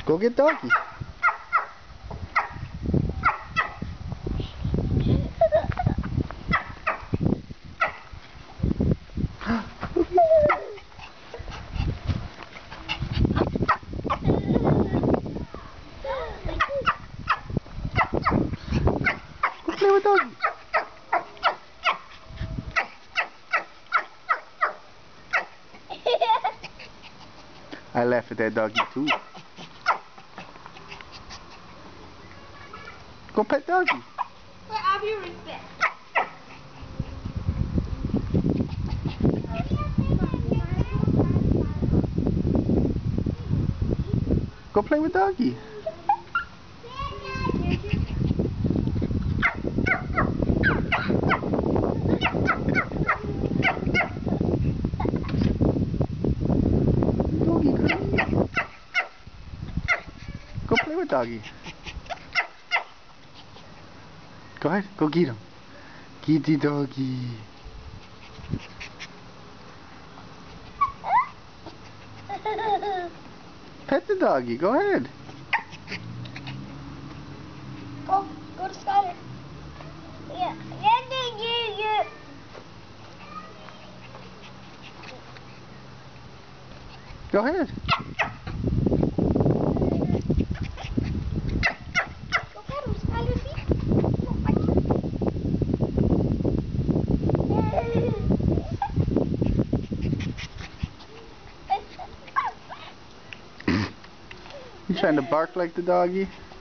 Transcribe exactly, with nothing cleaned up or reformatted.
Go get doggy. Go play with doggy. I laugh at that doggy too. Go pet doggy. For all your respect. Go play with doggy. Doggy, come. Go play with doggy. Go ahead, go get him. Get the doggy. Pet the doggy, go ahead. Go, go to Skyler. Yeah, yeah, yeah, yeah, yeah. Go ahead. Go get him, Skyler, see? You trying to bark like the doggy?